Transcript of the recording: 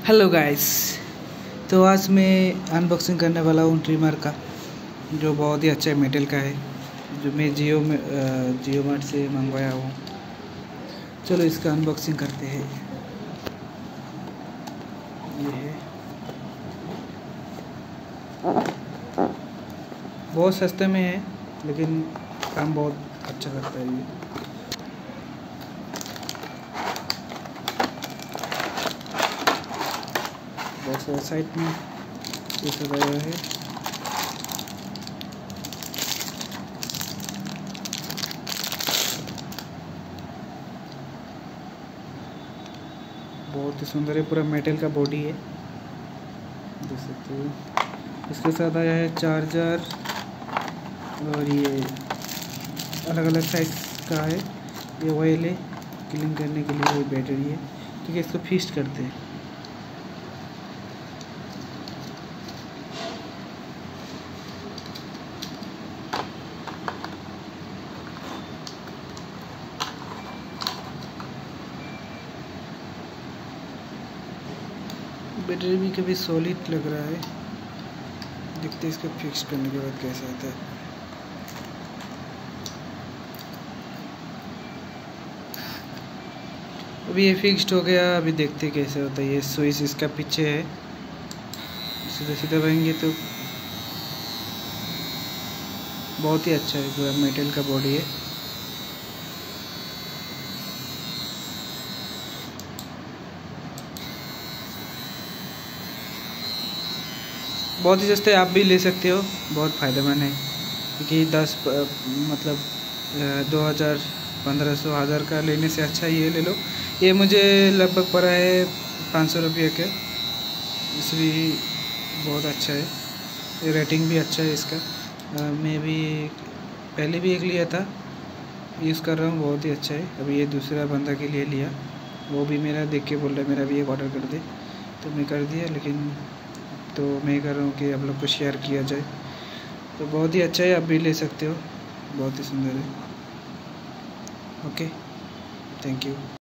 Hello guys. तो आज मैं अनबॉक्सिंग करने वाला हूँ ट्रिमर का, जो बहुत ही अच्छा मेटल का है, जो मैं जियो मार्ट से मंगवाया हूँ। चलो इसका अनबॉक्सिंग करते हैं। ये है, बहुत सस्ते में है लेकिन काम बहुत अच्छा करता है ये। बहुत सारा साइड में ये सजाया है। बहुत ही सुंदर है, पूरा मेटल का बॉडी है, देख सकते हो। इसके साथ आया है चार्जर, और ये अलग अलग साइज का है। ये ऑयल है क्लीन करने के लिए, ये बैटरी है। ठीक है, इसको फिक्स करते हैं। बैटरी भी कभी सॉलिड लग रहा है, देखते हैं इसको फिक्स करने के बाद कैसा आता है। अभी ये फिक्स्ड हो गया, अभी देखते हैं कैसे होता है। ये स्विच इसका पीछे है, सीधा सीधा दबाएंगे तो बहुत ही अच्छा है, पूरा मेटल का बॉडी है। बहुत ही सस्ते, आप भी ले सकते हो, बहुत फ़ायदेमंद है। क्योंकि 2000 1500 1000 का लेने से अच्छा ये ले लो। ये मुझे लगभग पड़ा है 500 रुपये के। इस भी बहुत अच्छा है, ये रेटिंग भी अच्छा है इसका। मैं भी पहले भी एक लिया था, यूज़ कर रहा हूँ, बहुत ही अच्छा है। अभी ये दूसरा बंदा के लिए लिया, वो भी मेरा देख के बोल रहा है मेरा भी एक ऑर्डर कर दे, तो मैं कर दिया। लेकिन तो मैं कर रहा हूँ कि आप लोग को शेयर किया जाए। तो बहुत ही अच्छा है, आप भी ले सकते हो, बहुत ही सुंदर है। Okay, thank you.